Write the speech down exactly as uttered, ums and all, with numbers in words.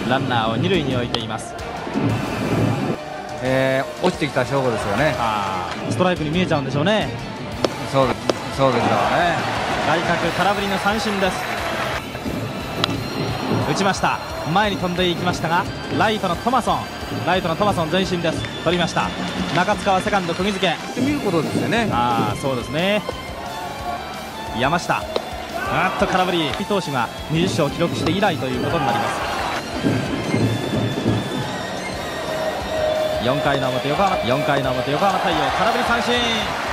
ランナーを二塁に置いています。 えー、落ちてきた証拠ですよね。 あー、ストライクに見えちゃうんでしょうね。 そうそうですよね。 外角空振りの三振です。打ちました。前に飛んでいきましたが、ライトのトマソンライトのトマソン前進です。取りました。中塚はセカンド釘付けって見ることですよね。 ああ、そうですね。山下、あっと空振り。投手がにじゅっ勝を記録して以来ということになります。よんかいの表横浜よんかいの表横浜太陽空振り三振。